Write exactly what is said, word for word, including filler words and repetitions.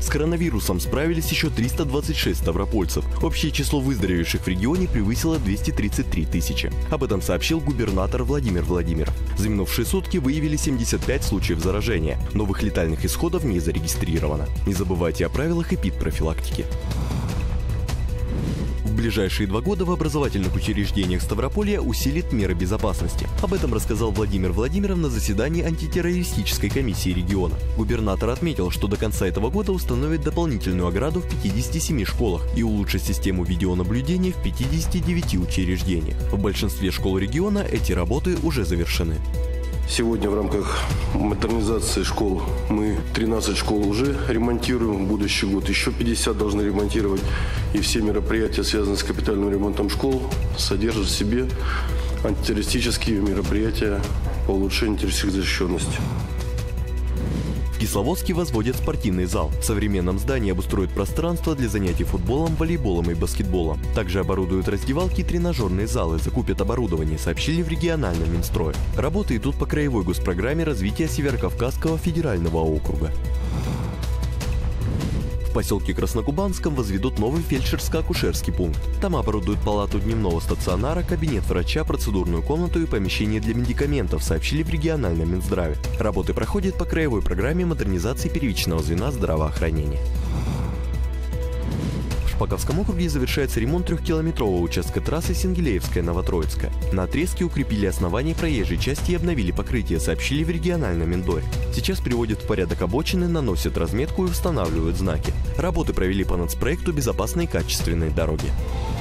коронавирусом справились еще триста двадцать шесть ставропольцев. Общее число выздоровевших в регионе превысило двести тридцать три тысячи. Об этом сообщил губернатор Владимир Владимиров. За минувшие сутки выявили семьдесят пять случаев заражения. Новых летальных исходов не зарегистрировано. Не забывайте о правилах эпидпрофилактики. В ближайшие два года в образовательных учреждениях Ставрополья усилит меры безопасности. Об этом рассказал Владимир Владимиров на заседании антитеррористической комиссии региона. Губернатор отметил, что до конца этого года установит дополнительную ограду в пятидесяти семи школах и улучшит систему видеонаблюдения в пятидесяти девяти учреждениях. В большинстве школ региона эти работы уже завершены. Сегодня в рамках модернизации школ мы тринадцать школ уже ремонтируем. В будущий год еще пятьдесят должны ремонтировать. И все мероприятия, связанные с капитальным ремонтом школ, содержат в себе антитеррористические мероприятия по улучшению террористической защищенности. В Кисловодске возводят спортивный зал. В современном здании обустроят пространство для занятий футболом, волейболом и баскетболом. Также оборудуют раздевалки и тренажерные залы, закупят оборудование, сообщили в региональном Минстрое. Работы идут по краевой госпрограмме развития Северокавказского федерального округа. В поселке Краснокубанском возведут новый фельдшерско-акушерский пункт. Там оборудуют палату дневного стационара, кабинет врача, процедурную комнату и помещение для медикаментов, сообщили в региональном Минздраве. Работы проходят по краевой программе модернизации первичного звена здравоохранения. В Шпаковском округе завершается ремонт трехкилометрового участка трассы Сингелеевская-Новотроицкая. На отрезке укрепили основание проезжей части и обновили покрытие, сообщили в региональном Миндоре. Сейчас приводят в порядок обочины, наносят разметку и устанавливают знаки. Работы провели по нацпроекту безопасной и качественной дороги.